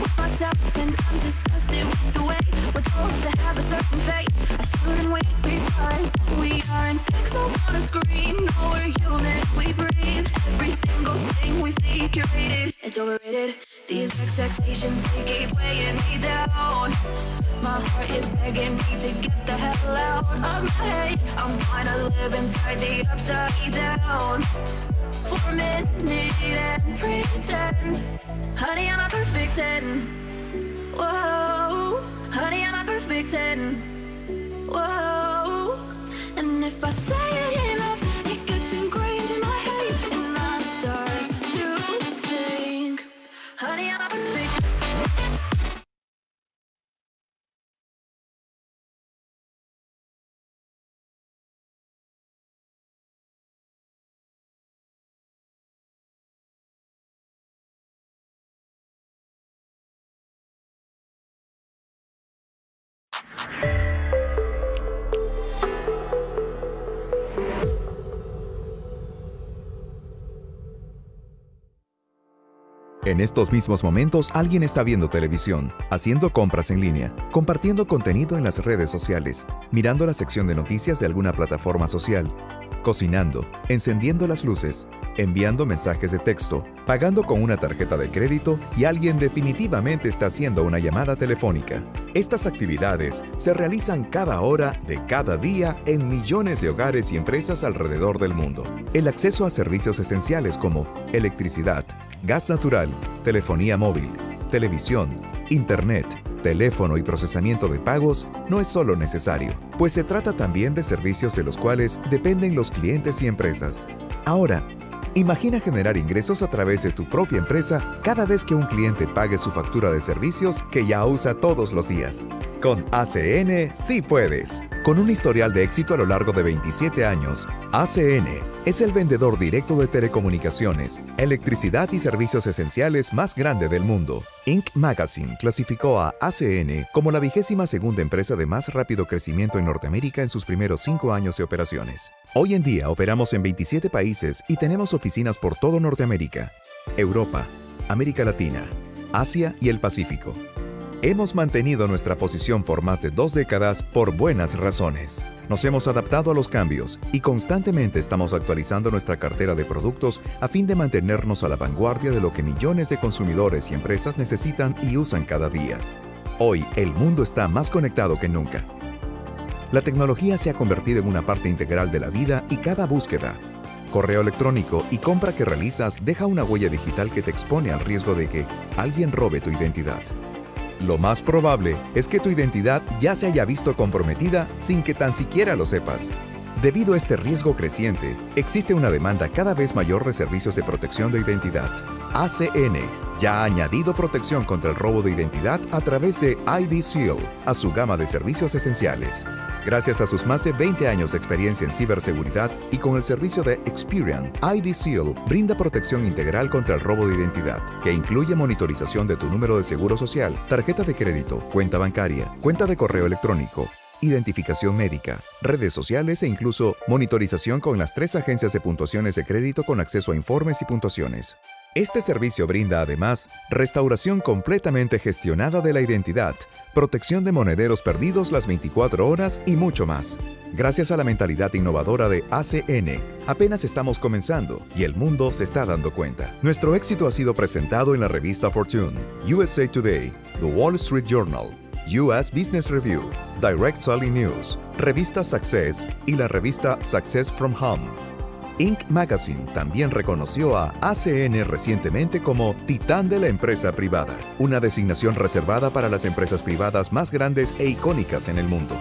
with myself, and I'm disgusted with the way we're told to have a certain face. I stood and wait because we aren't pixels on a screen. No, we're human, we breathe. Every single thing we see curated, it's overrated. These expectations, they keep weighing me down. My heart is begging me to get the hell out of my head. I'm trying to live inside the upside down for a minute and pretend, honey, I'm a perfect 10. Whoa, honey, I'm a perfect 10. Whoa, and if I say it enough, it gets ingrained in my head, and I start to think, honey, I'm a perfect 10. En estos mismos momentos, alguien está viendo televisión, haciendo compras en línea, compartiendo contenido en las redes sociales, mirando la sección de noticias de alguna plataforma social, cocinando, encendiendo las luces, enviando mensajes de texto, pagando con una tarjeta de crédito y alguien definitivamente está haciendo una llamada telefónica. Estas actividades se realizan cada hora de cada día en millones de hogares y empresas alrededor del mundo. El acceso a servicios esenciales como electricidad, gas natural, telefonía móvil, televisión, internet, teléfono y procesamiento de pagos no es solo necesario, pues se trata también de servicios de los cuales dependen los clientes y empresas. Ahora, imagina generar ingresos a través de tu propia empresa cada vez que un cliente pague su factura de servicios que ya usa todos los días. Con ACN sí puedes. Con un historial de éxito a lo largo de 27 años, ACN es el vendedor directo de telecomunicaciones, electricidad y servicios esenciales más grande del mundo. Inc. Magazine clasificó a ACN como la 22ª empresa de más rápido crecimiento en Norteamérica en sus primeros 5 años de operaciones. Hoy en día operamos en 27 países y tenemos oficinas por todo Norteamérica, Europa, América Latina, Asia y el Pacífico. Hemos mantenido nuestra posición por más de 2 décadas por buenas razones. Nos hemos adaptado a los cambios y constantemente estamos actualizando nuestra cartera de productos a fin de mantenernos a la vanguardia de lo que millones de consumidores y empresas necesitan y usan cada día. Hoy, el mundo está más conectado que nunca. La tecnología se ha convertido en una parte integral de la vida y cada búsqueda, correo electrónico y compra que realizas deja una huella digital que te expone al riesgo de que alguien robe tu identidad. Lo más probable es que tu identidad ya se haya visto comprometida sin que tan siquiera lo sepas. Debido a este riesgo creciente, existe una demanda cada vez mayor de servicios de protección de identidad. ACN ya ha añadido protección contra el robo de identidad a través de ID Seal a su gama de servicios esenciales. Gracias a sus más de 20 años de experiencia en ciberseguridad y con el servicio de Experian, ID Seal brinda protección integral contra el robo de identidad, que incluye monitorización de tu número de seguro social, tarjeta de crédito, cuenta bancaria, cuenta de correo electrónico, identificación médica, redes sociales e incluso monitorización con las 3 agencias de puntuaciones de crédito con acceso a informes y puntuaciones. Este servicio brinda además restauración completamente gestionada de la identidad, protección de monederos perdidos las 24 horas y mucho más. Gracias a la mentalidad innovadora de ACN, apenas estamos comenzando y el mundo se está dando cuenta. Nuestro éxito ha sido presentado en la revista Fortune, USA Today, The Wall Street Journal, US Business Review, Direct Selling News, revista Success y la revista Success from Home. Inc. Magazine también reconoció a ACN recientemente como Titán de la Empresa Privada, una designación reservada para las empresas privadas más grandes e icónicas en el mundo.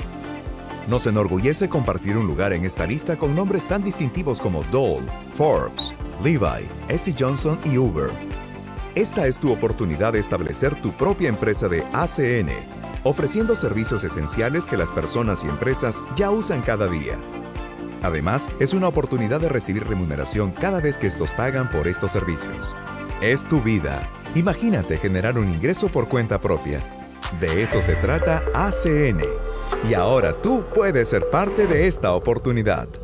Nos enorgullece compartir un lugar en esta lista con nombres tan distintivos como Dole, Forbes, Levi, S. Johnson y Uber. Esta es tu oportunidad de establecer tu propia empresa de ACN, ofreciendo servicios esenciales que las personas y empresas ya usan cada día. Además, es una oportunidad de recibir remuneración cada vez que estos pagan por estos servicios. Es tu vida. Imagínate generar un ingreso por cuenta propia. De eso se trata ACN. Y ahora tú puedes ser parte de esta oportunidad.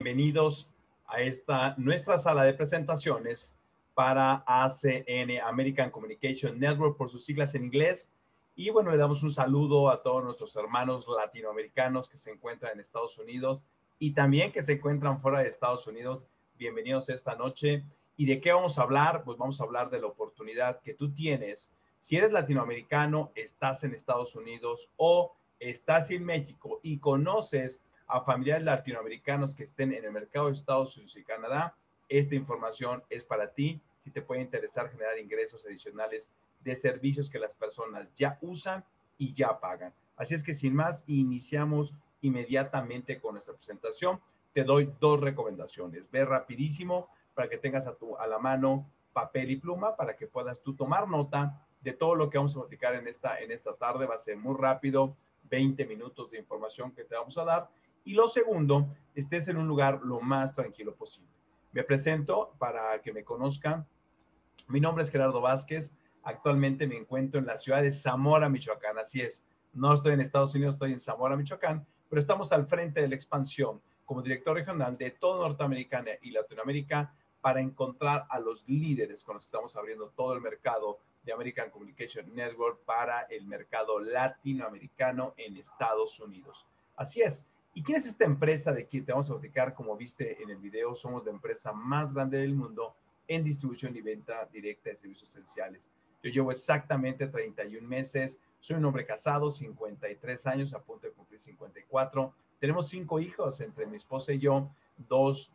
bienvenidos a esta nuestra sala de presentaciones para ACN, American Communication Network, por sus siglas en inglés. Y bueno, le damos un saludo a todos nuestros hermanos latinoamericanos que se encuentran en Estados Unidos y también que se encuentran fuera de Estados Unidos. Bienvenidos esta noche. ¿Y de qué vamos a hablar? Pues vamos a hablar de la oportunidad que tú tienes. Si eres latinoamericano, estás en Estados Unidos o estás en México y conoces a familiares latinoamericanos que estén en el mercado de Estados Unidos y Canadá, esta información es para ti. Si te puede interesar generar ingresos adicionales de servicios que las personas ya usan y ya pagan. Así es que sin más, iniciamos inmediatamente con nuestra presentación. Te doy dos recomendaciones. Ve rapidísimo para que tengas a la mano papel y pluma para que puedas tú tomar nota de todo lo que vamos a platicar en esta tarde. Va a ser muy rápido, 20 minutos de información que te vamos a dar. Y lo segundo, estés en un lugar lo más tranquilo posible. Me presento para que me conozcan. Mi nombre es Gerardo Vázquez. Actualmente me encuentro en la ciudad de Zamora, Michoacán. Así es, no estoy en Estados Unidos, estoy en Zamora, Michoacán, pero estamos al frente de la expansión como director regional de toda Norteamérica y Latinoamérica para encontrar a los líderes con los que estamos abriendo todo el mercado de American Communication Network para el mercado latinoamericano en Estados Unidos. Así es. ¿Y quién es esta empresa de quien te vamos a platicar? Como viste en el video, somos la empresa más grande del mundo en distribución y venta directa de servicios esenciales. Yo llevo exactamente 31 meses, soy un hombre casado, 53 años, a punto de cumplir 54. Tenemos 5 hijos entre mi esposa y yo, dos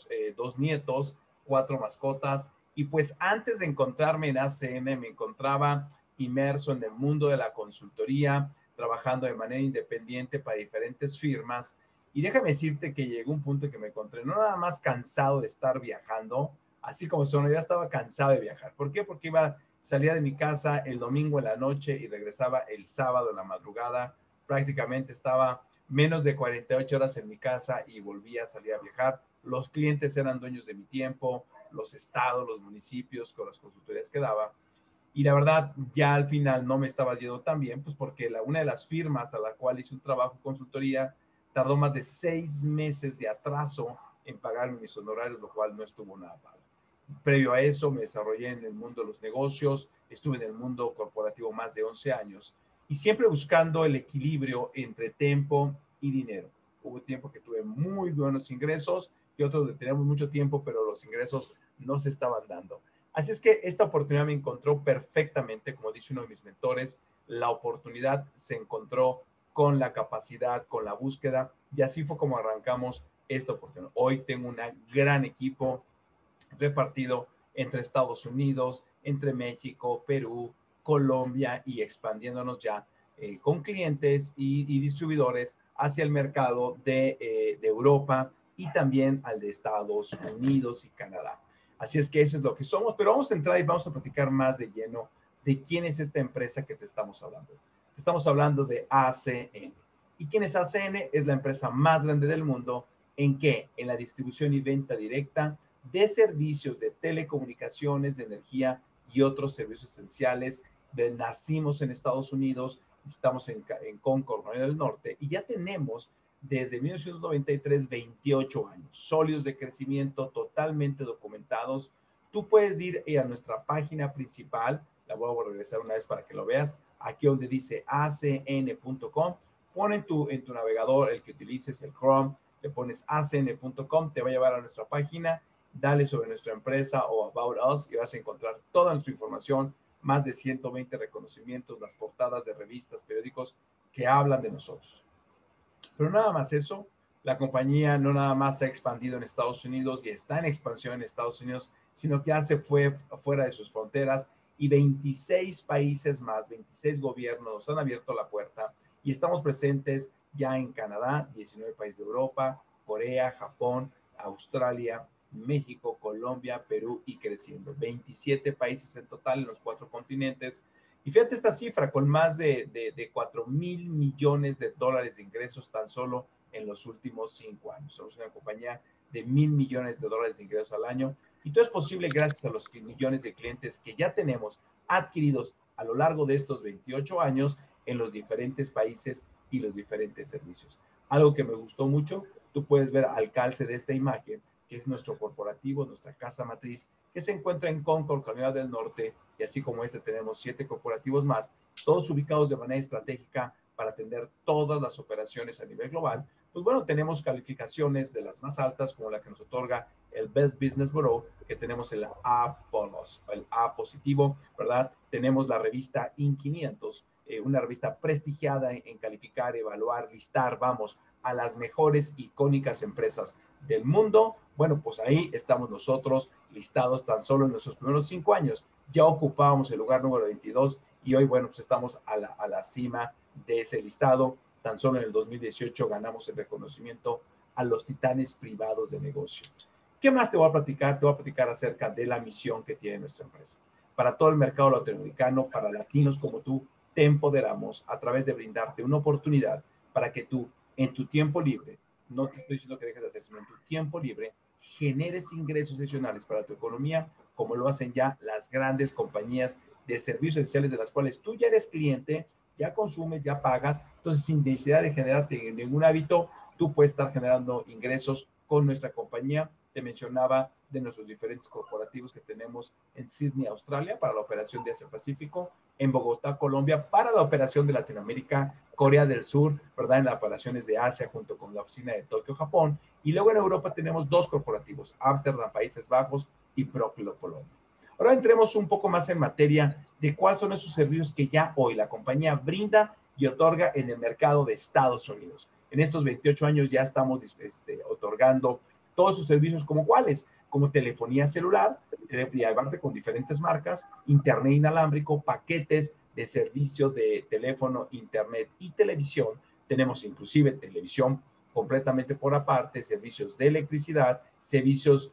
nietos, 4 mascotas. Y pues antes de encontrarme en ACN, me encontraba inmerso en el mundo de la consultoría, trabajando de manera independiente para diferentes firmas. Y déjame decirte que llegó un punto en que me encontré no nada más cansado de estar viajando, así como son, ya estaba cansado de viajar. ¿Por qué? Porque salía de mi casa el domingo en la noche y regresaba el sábado en la madrugada. Prácticamente estaba menos de 48 horas en mi casa y volvía a salir a viajar. Los clientes eran dueños de mi tiempo, los estados, los municipios con las consultorías que daba. Y la verdad, ya al final no me estaba yendo tan bien, pues porque una de las firmas a la cual hice un trabajo de consultoría tardó más de 6 meses de atraso en pagarme mis honorarios, lo cual no estuvo nada mal. Previo a eso, me desarrollé en el mundo de los negocios, estuve en el mundo corporativo más de 11 años y siempre buscando el equilibrio entre tiempo y dinero. Hubo tiempo que tuve muy buenos ingresos y otros que teníamos mucho tiempo, pero los ingresos no se estaban dando. Así es que esta oportunidad me encontró perfectamente, como dice uno de mis mentores, la oportunidad se encontró con la capacidad, con la búsqueda, y así fue como arrancamos esta oportunidad. Hoy tengo un gran equipo repartido entre Estados Unidos, entre México, Perú, Colombia y expandiéndonos ya con clientes y distribuidores hacia el mercado de Europa y también al de Estados Unidos y Canadá. Así es que eso es lo que somos, pero vamos a entrar y vamos a platicar más de lleno de quién es esta empresa que te estamos hablando. Te estamos hablando de ACN. ¿Y quién es ACN? Es la empresa más grande del mundo. ¿En qué? En la distribución y venta directa de servicios de telecomunicaciones, de energía y otros servicios esenciales. Nacimos en Estados Unidos, estamos en Concord, Carolina del Norte, y ya tenemos desde 1993, 28 años, sólidos de crecimiento, totalmente documentados. Tú puedes ir a nuestra página principal, la voy a regresar una vez para que lo veas, aquí donde dice acn.com, pon en tu navegador, el que utilices, el Chrome, le pones acn.com, te va a llevar a nuestra página, dale sobre nuestra empresa o About Us y vas a encontrar toda nuestra información, más de 120 reconocimientos, las portadas de revistas, periódicos que hablan de nosotros. Pero nada más eso, la compañía no nada más se ha expandido en Estados Unidos y está en expansión en Estados Unidos, sino que ya se fue fuera de sus fronteras y 26 países más, 26 gobiernos han abierto la puerta y estamos presentes ya en Canadá, 19 países de Europa, Corea, Japón, Australia, México, Colombia, Perú y creciendo. 27 países en total en los 4 continentes. Y fíjate esta cifra, con más de 4,000 millones de dólares de ingresos tan solo en los últimos 5 años. Somos una compañía de 1,000 millones de dólares de ingresos al año. Y todo es posible gracias a los millones de clientes que ya tenemos adquiridos a lo largo de estos 28 años en los diferentes países y los diferentes servicios. Algo que me gustó mucho tú puedes ver al calce de esta imagen, que es nuestro corporativo, nuestra casa matriz, que se encuentra en Concord, Carolina del Norte, y así como este tenemos 7 corporativos más, todos ubicados de manera estratégica para atender todas las operaciones a nivel global. Pues bueno, tenemos calificaciones de las más altas, como la que nos otorga el Best Business Bureau, que tenemos el A+, el A positivo, ¿verdad? Tenemos la revista Inc. 500, una revista prestigiada en calificar, evaluar, listar, vamos, a las mejores icónicas empresas del mundo. Bueno, pues ahí estamos nosotros listados tan solo en nuestros primeros 5 años. Ya ocupábamos el lugar número 22 y hoy, bueno, pues estamos a la cima de ese listado. Tan solo en el 2018 ganamos el reconocimiento a los titanes privados de negocio. ¿Qué más te voy a platicar? Te voy a platicar acerca de la misión que tiene nuestra empresa. Para todo el mercado latinoamericano, para latinos como tú, te empoderamos a través de brindarte una oportunidad para que tú, en tu tiempo libre, no te estoy diciendo que dejes de hacer, sino en tu tiempo libre, generes ingresos adicionales para tu economía, como lo hacen ya las grandes compañías de servicios esenciales de las cuales tú ya eres cliente, ya consumes, ya pagas. Entonces, sin necesidad de generarte ningún hábito, tú puedes estar generando ingresos con nuestra compañía. Te mencionaba de nuestros diferentes corporativos que tenemos en Sydney, Australia, para la operación de Asia Pacífico, en Bogotá, Colombia, para la operación de Latinoamérica, Corea del Sur, ¿verdad? En las operaciones de Asia, junto con la oficina de Tokio, Japón. Y luego en Europa tenemos 2 corporativos, Ámsterdam, Países Bajos, y Proclo, Polonia. Ahora entremos un poco más en materia de cuáles son esos servicios que ya hoy la compañía brinda y otorga en el mercado de Estados Unidos. En estos 28 años ya estamos otorgando todos sus servicios, como cuáles, como telefonía celular, y aparte con diferentes marcas, internet inalámbrico, paquetes de servicio de teléfono, internet y televisión. Tenemos inclusive televisión completamente por aparte, servicios de electricidad, servicios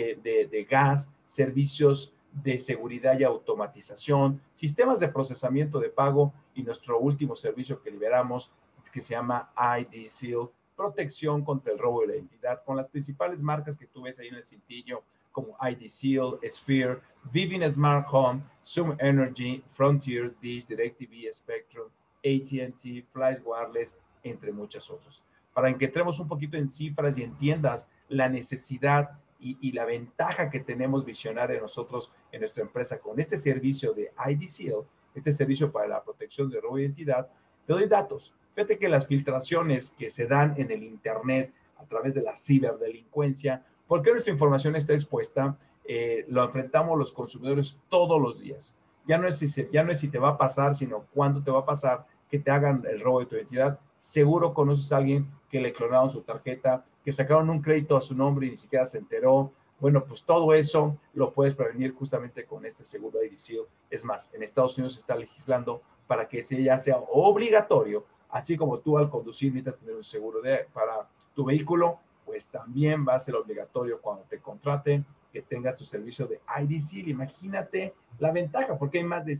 de gas, servicios de seguridad y automatización, sistemas de procesamiento de pago y nuestro último servicio que liberamos, que se llama ID Seal, protección contra el robo de la identidad, con las principales marcas que tú ves ahí en el cintillo, como ID Seal, Sphere, Vivint Smart Home, Zoom Energy, Frontier, Dish, DirecTV, Spectrum, AT&T, Flash Wireless, entre muchas otras. Para que entremos un poquito en cifras y entiendas la necesidad y la ventaja que tenemos visionaria nosotros en nuestra empresa con este servicio de ID Seal, este servicio para la protección de robo de identidad, te doy datos. Fíjate que las filtraciones que se dan en el Internet a través de la ciberdelincuencia, porque nuestra información está expuesta, lo enfrentamos los consumidores todos los días. Ya no es si te va a pasar, sino cuándo te va a pasar que te hagan el robo de tu identidad. Seguro conoces a alguien que le clonaron su tarjeta, que sacaron un crédito a su nombre y ni siquiera se enteró. Bueno, pues todo eso lo puedes prevenir justamente con este seguro ID Seal. Es más, en Estados Unidos se está legislando para que ya sea obligatorio, así como tú al conducir necesitas tener un seguro para tu vehículo, pues también va a ser obligatorio cuando te contraten que tengas tu servicio de ID Seal. Imagínate la ventaja, porque hay más de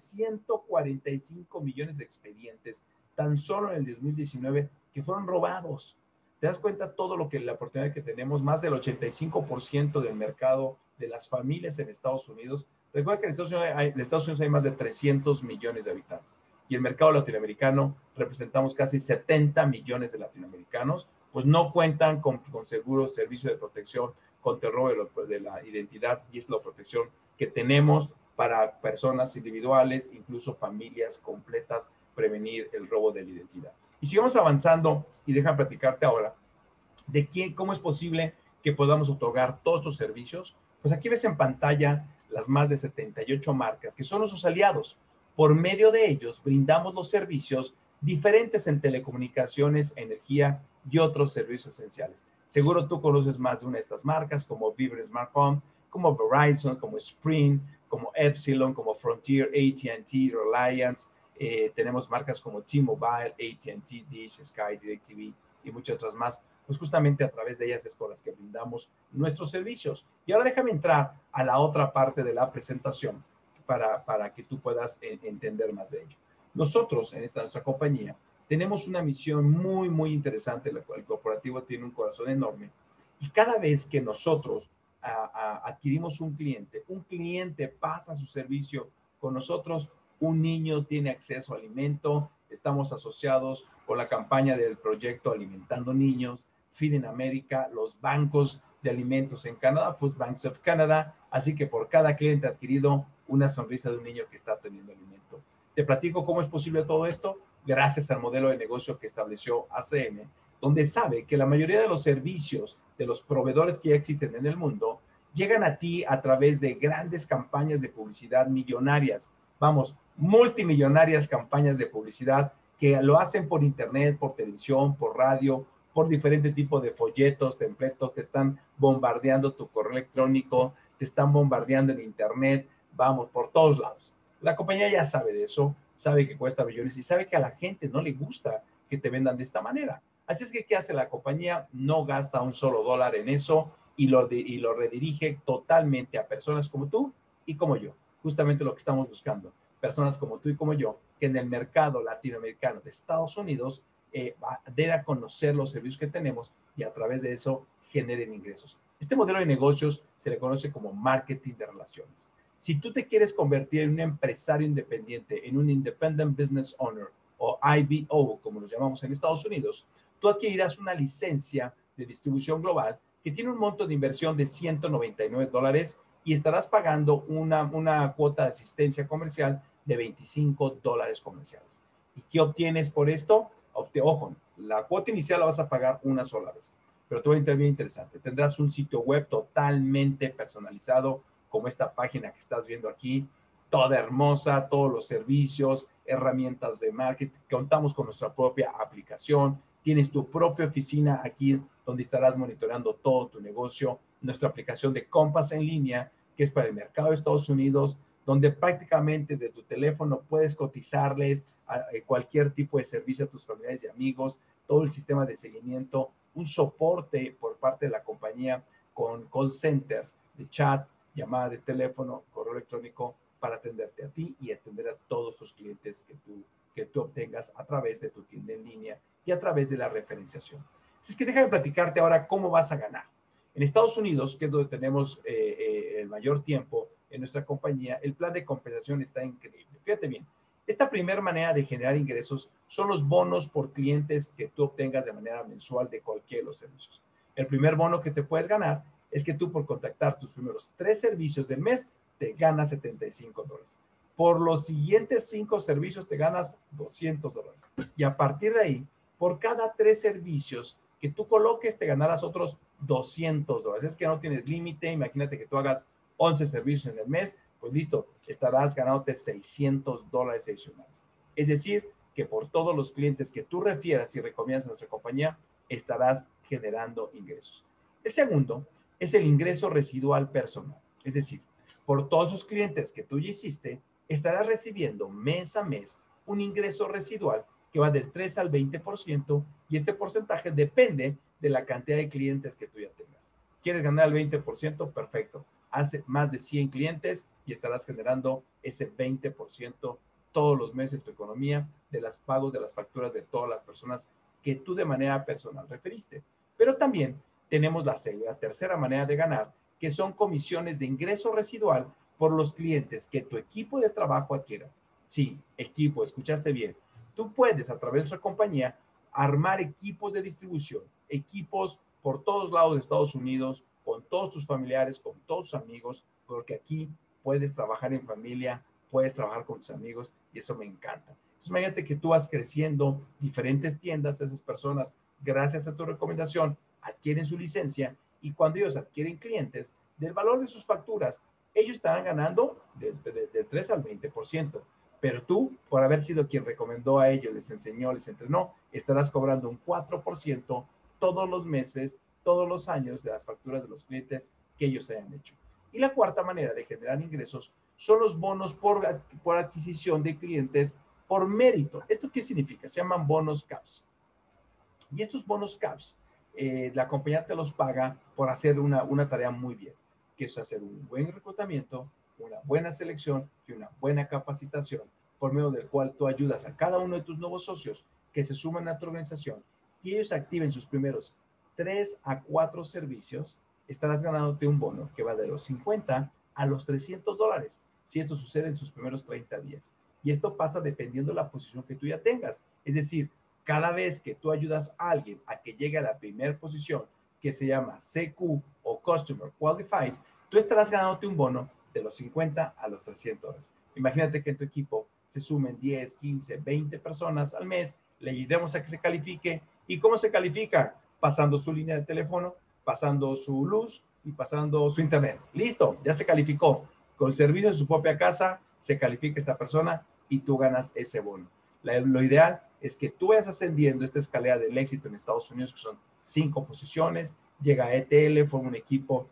145 millones de expedientes tan solo en el 2019 que fueron robados. ¿Te das cuenta todo lo que la oportunidad que tenemos? Más del 85% del mercado de las familias en Estados Unidos. Recuerda que en Estados Unidos hay más de 300 millones de habitantes y el mercado latinoamericano representamos casi 70 millones de latinoamericanos, pues no cuentan con seguros, servicio de protección contra el robo de la identidad, y es la protección que tenemos para personas individuales, incluso familias completas, prevenir el robo de la identidad. Y sigamos avanzando y déjame platicarte ahora de cómo es posible que podamos otorgar todos estos servicios. Pues aquí ves en pantalla las más de 78 marcas que son nuestros aliados. Por medio de ellos brindamos los servicios diferentes en telecomunicaciones, energía y otros servicios esenciales. Seguro tú conoces más de una de estas marcas, como Vivint Smart Home, como Verizon, como Sprint, como Epsilon, como Frontier, AT&T, Reliance. Tenemos marcas como T-Mobile, AT&T, Dish, Sky, DirecTV y muchas otras más. Pues justamente a través de ellas es con las que brindamos nuestros servicios. Y ahora déjame entrar a la otra parte de la presentación para que tú puedas entender más de ello. Nosotros, en nuestra compañía, tenemos una misión muy, muy interesante. El corporativo tiene un corazón enorme. Y cada vez que nosotros adquirimos un cliente pasa su servicio con nosotros, un niño tiene acceso a alimento, estamos asociados con la campaña del proyecto Alimentando Niños, Feed in America, los bancos de alimentos en Canadá, Food Banks of Canada. Así que por cada cliente adquirido, una sonrisa de un niño que está teniendo alimento. Te platico cómo es posible todo esto gracias al modelo de negocio que estableció ACN, donde sabe que la mayoría de los servicios de los proveedores que ya existen en el mundo llegan a ti a través de grandes campañas de publicidad millonarias, vamos, multimillonarias campañas de publicidad que lo hacen por internet, por televisión, por radio, por diferente tipo de folletos, templetos, te están bombardeando tu correo electrónico, te están bombardeando en internet, vamos, por todos lados. La compañía ya sabe de eso, sabe que cuesta millones y sabe que a la gente no le gusta que te vendan de esta manera. Así es que, ¿qué hace la compañía? No gasta un solo dólar en eso y lo redirige totalmente a personas como tú y como yo. Justamente lo que estamos buscando. Personas como tú y como yo, que en el mercado latinoamericano de Estados Unidos den a conocer los servicios que tenemos y a través de eso generen ingresos. Este modelo de negocios se le conoce como marketing de relaciones. Si tú te quieres convertir en un empresario independiente, en un Independent Business Owner o IBO, como lo llamamos en Estados Unidos, tú adquirirás una licencia de distribución global que tiene un monto de inversión de $199 y estarás pagando una cuota de asistencia comercial de $25 comerciales. ¿Y qué obtienes por esto? Ojo, la cuota inicial la vas a pagar una sola vez, pero te va a entrar bien interesante. Tendrás un sitio web totalmente personalizado, como esta página que estás viendo aquí, toda hermosa, todos los servicios, herramientas de marketing. Contamos con nuestra propia aplicación. Tienes tu propia oficina aquí donde estarás monitoreando todo tu negocio. Nuestra aplicación de compras en línea, que es para el mercado de Estados Unidos, donde prácticamente desde tu teléfono puedes cotizarles a cualquier tipo de servicio a tus familiares y amigos, todo el sistema de seguimiento, un soporte por parte de la compañía con call centers de chat, llamada de teléfono, correo electrónico para atenderte a ti y atender a todos tus clientes que tú obtengas a través de tu tienda en línea y a través de la referenciación. Así es que déjame platicarte ahora cómo vas a ganar. En Estados Unidos, que es donde tenemos el mayor tiempo en nuestra compañía, el plan de compensación está increíble. Fíjate bien, esta primera manera de generar ingresos son los bonos por clientes que tú obtengas de manera mensual de cualquiera de los servicios. El primer bono que te puedes ganar es que tú por contactar tus primeros 3 servicios del mes te ganas $75. Por los siguientes 5 servicios te ganas $200. Y a partir de ahí, por cada 3 servicios que tú coloques, te ganarás otros $200. Es que no tienes límite. Imagínate que tú hagas 11 servicios en el mes, pues listo, estarás ganándote $600 adicionales. Es decir, que por todos los clientes que tú refieras y recomiendas a nuestra compañía, estarás generando ingresos. El segundo es el ingreso residual personal. Es decir, por todos esos clientes que tú ya hiciste, estarás recibiendo mes a mes un ingreso residual que va del 3 al 20% y este porcentaje depende de la cantidad de clientes que tú ya tengas. ¿Quieres ganar el 20%? Perfecto. Haz más de 100 clientes y estarás generando ese 20% todos los meses de tu economía de los pagos de las facturas de todas las personas que tú de manera personal referiste. Pero también tenemos la tercera manera de ganar, que son comisiones de ingreso residual por los clientes que tu equipo de trabajo adquiera. Sí, equipo, escuchaste bien. Tú puedes, a través de nuestra compañía, armar equipos de distribución, equipos por todos lados de Estados Unidos, con todos tus familiares, con todos tus amigos, porque aquí puedes trabajar en familia, puedes trabajar con tus amigos y eso me encanta. Entonces, imagínate que tú vas creciendo diferentes tiendas, esas personas, gracias a tu recomendación, adquieren su licencia y cuando ellos adquieren clientes, del valor de sus facturas, ellos estarán ganando del 3 al 20%. Pero tú, por haber sido quien recomendó a ellos, les enseñó, les entrenó, estarás cobrando un 4% todos los meses, todos los años de las facturas de los clientes que ellos hayan hecho. Y la cuarta manera de generar ingresos son los bonos por adquisición de clientes por mérito. ¿Esto qué significa? Se llaman bonos CAPS. Y estos bonos CAPS, la compañía te los paga por hacer una tarea muy bien, que es hacer un buen reclutamiento, una buena selección y una buena capacitación, por medio del cual tú ayudas a cada uno de tus nuevos socios que se suman a tu organización y ellos activen sus primeros 3 a 4 servicios, estarás ganándote un bono que va de los $50 a los $300, si esto sucede en sus primeros 30 días. Y esto pasa dependiendo de la posición que tú ya tengas. Es decir, Cada vez que tú ayudas a alguien a que llegue a la primera posición, que se llama CQ o Customer Qualified, tú estarás ganándote un bono de los 50 a los $300. Imagínate que en tu equipo se sumen 10, 15, 20 personas al mes, le ayudemos a que se califique. ¿Y cómo se califica? Pasando su línea de teléfono, pasando su luz y pasando su internet. Listo, ya se calificó. Con servicio de su propia casa, se califica esta persona y tú ganas ese bono. Lo ideal es que tú vayas ascendiendo esta escalera del éxito en Estados Unidos, que son 5 posiciones, llega a ETL, forma un equipo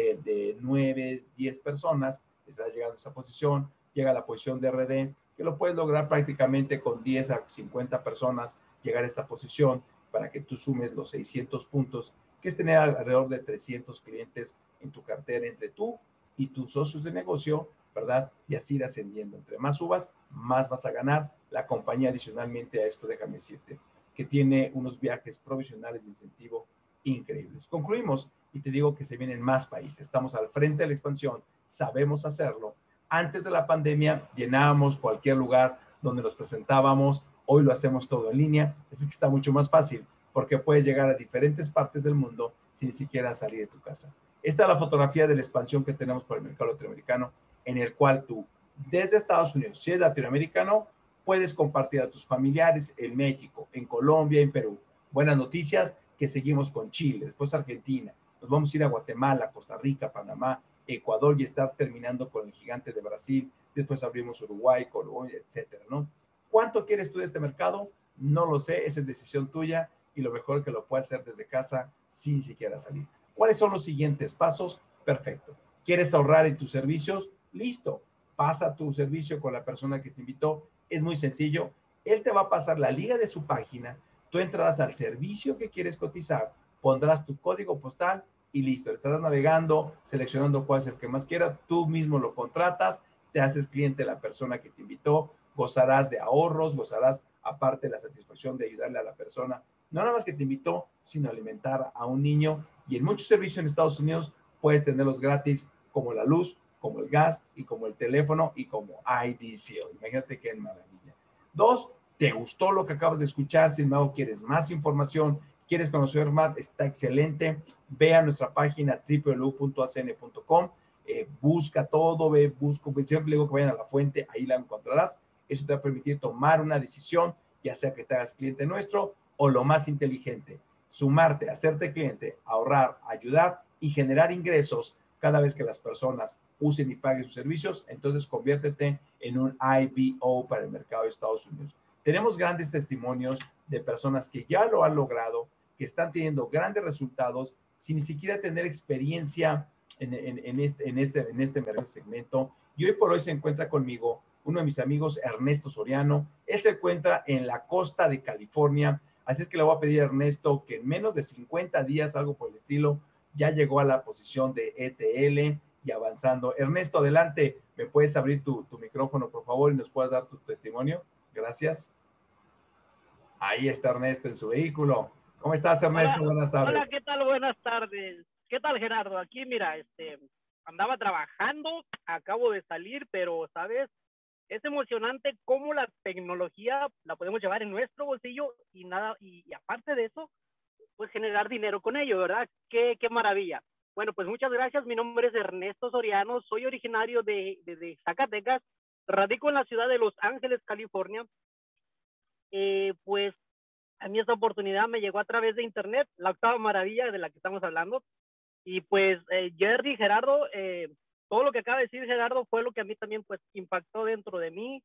de 9, 10 personas, estarás llegando a esa posición, llega a la posición de RD, que lo puedes lograr prácticamente con 10 a 50 personas, llegar a esta posición para que tú sumes los 600 puntos, que es tener alrededor de 300 clientes en tu cartera entre tú y tus socios de negocio, ¿verdad? Y así ir ascendiendo. Entre más subas, más vas a ganar. La compañía, adicionalmente a esto, déjame decirte, que tiene unos viajes provisionales de incentivo increíbles. Concluimos y te digo que se vienen más países. Estamos al frente de la expansión, sabemos hacerlo. Antes de la pandemia llenábamos cualquier lugar donde nos presentábamos. Hoy lo hacemos todo en línea. Es que está mucho más fácil porque puedes llegar a diferentes partes del mundo sin ni siquiera salir de tu casa. Esta es la fotografía de la expansión que tenemos para el mercado latinoamericano, en el cual tú, desde Estados Unidos, si eres latinoamericano, puedes compartir a tus familiares en México, en Colombia, en Perú. Buenas noticias, que seguimos con Chile, después Argentina, nos vamos a ir a Guatemala, Costa Rica, Panamá, Ecuador y estar terminando con el gigante de Brasil, después abrimos Uruguay, Colombia, etcétera, ¿no? ¿Cuánto quieres tú de este mercado? No lo sé, esa es decisión tuya y lo mejor que lo puedes hacer desde casa sin siquiera salir. ¿Cuáles son los siguientes pasos? Perfecto. ¿Quieres ahorrar en tus servicios? Listo. Pasa tu servicio con la persona que te invitó. Es muy sencillo. Él te va a pasar la liga de su página. Tú entrarás al servicio que quieres cotizar, pondrás tu código postal y listo. Estarás navegando, seleccionando cuál es el que más quiera. Tú mismo lo contratas, te haces cliente de la persona que te invitó, gozarás de ahorros, gozarás aparte de la satisfacción de ayudarle a la persona, no nada más que te invitó, sino alimentar a un niño. Y en muchos servicios en Estados Unidos puedes tenerlos gratis, como la luz, como el gas y como el teléfono y como IDCO. Imagínate qué maravilla. 2, ¿te gustó lo que acabas de escuchar? Sin embargo, ¿quieres más información? ¿Quieres conocer más? Está excelente. Ve a nuestra página www.acn.com. Busca todo, siempre digo que vayan a la fuente, ahí la encontrarás. Eso te va a permitir tomar una decisión, ya sea que te hagas cliente nuestro o lo más inteligente, sumarte, hacerte cliente, ahorrar, ayudar y generar ingresos cada vez que las personas usen y paguen sus servicios. Entonces conviértete en un IBO para el mercado de Estados Unidos. Tenemos grandes testimonios de personas que ya lo han logrado, que están teniendo grandes resultados sin ni siquiera tener experiencia en este segmento. Y hoy por hoy se encuentra conmigo uno de mis amigos, Ernesto Soriano. Él se encuentra en la costa de California. Así es que le voy a pedir a Ernesto que en menos de 50 días, algo por el estilo, ya llegó a la posición de ETL y avanzando. Ernesto, adelante. ¿Me puedes abrir tu micrófono, por favor, y nos puedas dar tu testimonio? Gracias. Ahí está Ernesto en su vehículo. ¿Cómo estás, Ernesto? Hola, buenas tardes. Hola, ¿qué tal? Buenas tardes. ¿Qué tal, Gerardo? Aquí, mira, andaba trabajando, acabo de salir, pero, ¿sabes? Es emocionante cómo la tecnología la podemos llevar en nuestro bolsillo y aparte de eso, pues generar dinero con ello, ¿verdad? Qué maravilla. Bueno, pues muchas gracias. Mi nombre es Ernesto Soriano, soy originario de Zacatecas, radico en la ciudad de Los Ángeles, California. Pues a mí esta oportunidad me llegó a través de internet, la octava maravilla de la que estamos hablando. Y pues Jerry, Gerardo, todo lo que acaba de decir Gerardo fue lo que a mí también pues impactó dentro de mí.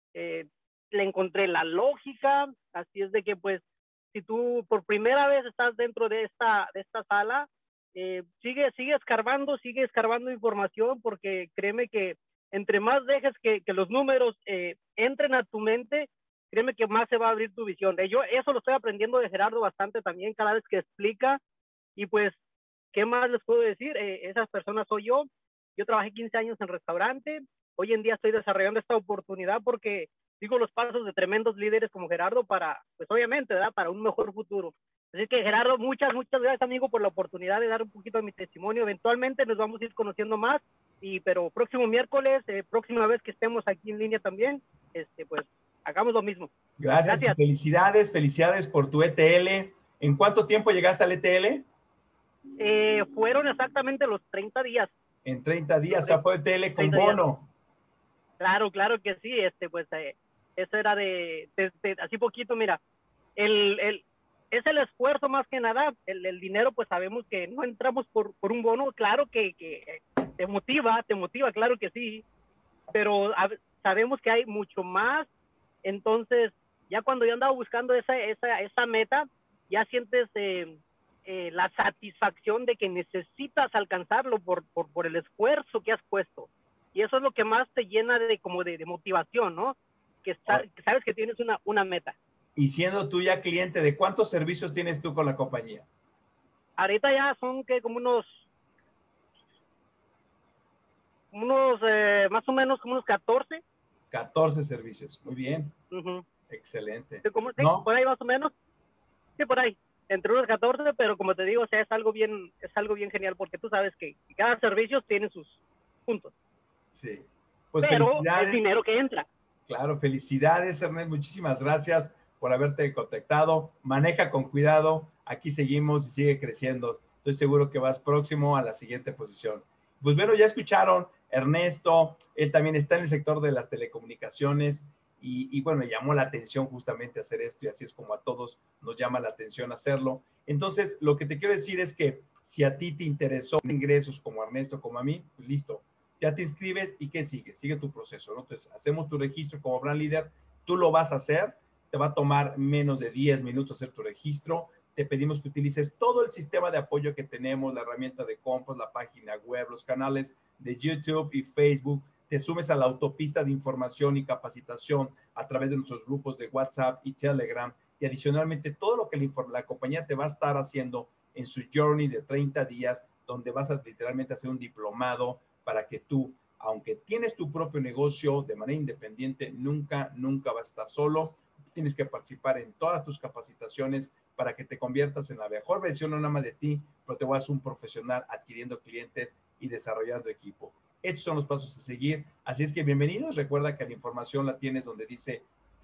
Le encontré la lógica, así es de que pues si tú por primera vez estás dentro de esta sala, sigue escarbando información, porque créeme que entre más dejes que los números entren a tu mente, créeme que más se va a abrir tu visión. Yo eso lo estoy aprendiendo de Gerardo bastante también cada vez que explica. Y pues, ¿qué más les puedo decir? Esas personas soy yo. Yo trabajé 15 años en restaurante. Hoy en día estoy desarrollando esta oportunidad porque sigo los pasos de tremendos líderes como Gerardo para, pues obviamente, ¿verdad? Para un mejor futuro. Así que Gerardo, muchas gracias, amigo, por la oportunidad de dar un poquito de mi testimonio. Eventualmente nos vamos a ir conociendo más, pero próximo miércoles, próxima vez que estemos aquí en línea también, pues hagamos lo mismo. Gracias. Gracias. Felicidades por tu ETL. ¿En cuánto tiempo llegaste al ETL? Fueron exactamente los 30 días. En 30 días, ya fue ETL con 30 días. bono. Claro que sí, pues eso era de así poquito, mira, es el esfuerzo más que nada, el dinero, pues sabemos que no entramos por un bono, claro que te motiva, claro que sí, pero sabemos que hay mucho más, entonces ya cuando yo andaba buscando esa meta, ya sientes la satisfacción de que necesitas alcanzarlo por el esfuerzo que has puesto. Y eso es lo que más te llena de motivación, ¿no? Que sabes que tienes una meta. Y siendo tú ya cliente, ¿de cuántos servicios tienes tú con la compañía? Ahorita ya son que como unos más o menos como unos 14. 14 servicios. Muy bien. Uh-huh. Excelente. Sí, ¿No? por ahí más o menos. Sí, por ahí. Entre unos 14, pero como te digo, o sea, es algo bien genial porque tú sabes que cada servicio tiene sus puntos. Sí. Pues pero felicidades. es dinero que entra. Claro, felicidades, Ernest. Muchísimas gracias por haberte contactado. Maneja con cuidado. Aquí seguimos y sigue creciendo. Estoy seguro que vas próximo a la siguiente posición. Pues bueno, ya escucharon, Ernesto, él también está en el sector de las telecomunicaciones y bueno, llamó la atención justamente hacer esto y así es como a todos nos llama la atención hacerlo. Entonces, lo que te quiero decir es que si a ti te interesó ingresos como a Ernesto, como a mí, pues listo. Ya te inscribes y ¿qué sigue? Sigue tu proceso, ¿no? Entonces, hacemos tu registro como brand leader, tú lo vas a hacer, te va a tomar menos de 10 minutos hacer tu registro, te pedimos que utilices todo el sistema de apoyo que tenemos, la herramienta de compras, la página web, los canales de YouTube y Facebook, te sumes a la autopista de información y capacitación a través de nuestros grupos de WhatsApp y Telegram y adicionalmente todo lo que la compañía te va a estar haciendo en su journey de 30 días, donde vas a literalmente hacer un diplomado para que tú, aunque tienes tu propio negocio de manera independiente, nunca vas a estar solo. Tienes que participar en todas tus capacitaciones para que te conviertas en la mejor versión, no nada más de ti, pero te vuelvas un profesional adquiriendo clientes y desarrollando equipo. Estos son los pasos a seguir. Así es que bienvenidos. Recuerda que la información la tienes donde dice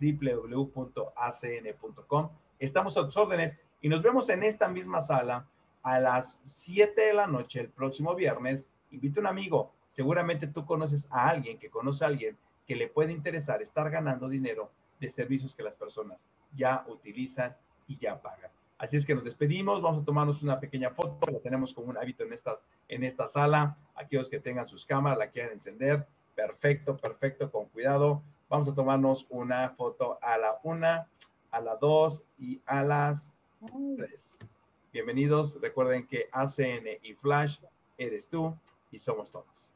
www.acn.com. Estamos a tus órdenes y nos vemos en esta misma sala a las 7 de la noche el próximo viernes. Invita a un amigo. Seguramente tú conoces a alguien que conoce a alguien que le puede interesar estar ganando dinero de servicios que las personas ya utilizan y ya pagan. Así es que nos despedimos, vamos a tomarnos una pequeña foto, lo tenemos como un hábito en esta sala. Aquellos que tengan sus cámaras, la quieran encender, perfecto, con cuidado. Vamos a tomarnos una foto a la 1, a la 2 y a las 3. Bienvenidos, recuerden que ACN y Flash eres tú y somos todos.